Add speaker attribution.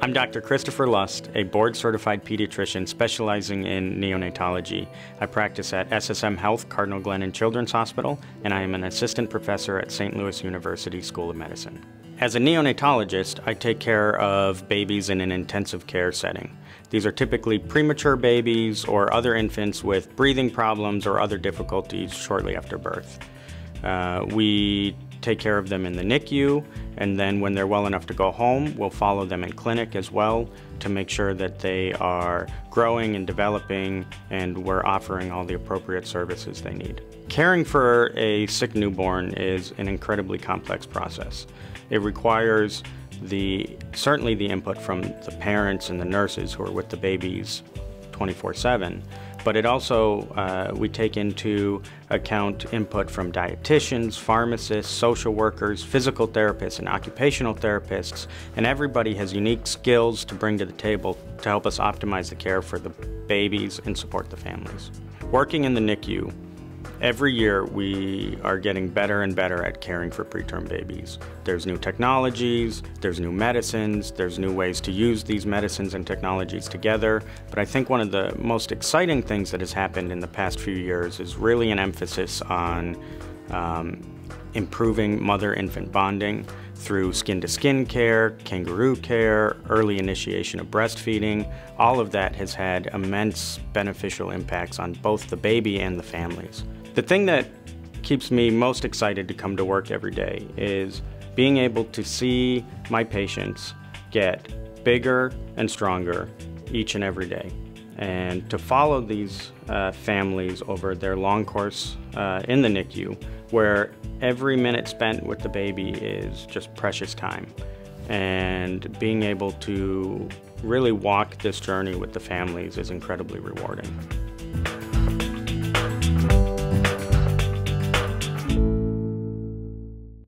Speaker 1: I'm Dr. Christopher Lust, a board-certified pediatrician specializing in neonatology. I practice at SSM Health, Cardinal Glennon Children's Hospital, and I am an assistant professor at St. Louis University School of Medicine. As a neonatologist, I take care of babies in an intensive care setting. These are typically premature babies or other infants with breathing problems or other difficulties shortly after birth. We take care of them in the NICU, and then when they're well enough to go home, we'll follow them in clinic as well to make sure that they are growing and developing and we're offering all the appropriate services they need. Caring for a sick newborn is an incredibly complex process. It requires certainly the input from the parents and the nurses who are with the babies 24/7, but it also, we take into account input from dietitians, pharmacists, social workers, physical therapists, and occupational therapists, and everybody has unique skills to bring to the table to help us optimize the care for the babies and support the families. Working in the NICU, every year we are getting better and better at caring for preterm babies. There's new technologies, there's new medicines, there's new ways to use these medicines and technologies together, but I think one of the most exciting things that has happened in the past few years is really an emphasis on improving mother-infant bonding through skin-to-skin care, kangaroo care, early initiation of breastfeeding. All of that has had immense beneficial impacts on both the baby and the families. The thing that keeps me most excited to come to work every day is being able to see my patients get bigger and stronger each and every day, and to follow these families over their long course in the NICU, where every minute spent with the baby is just precious time, and being able to really walk this journey with the families is incredibly rewarding.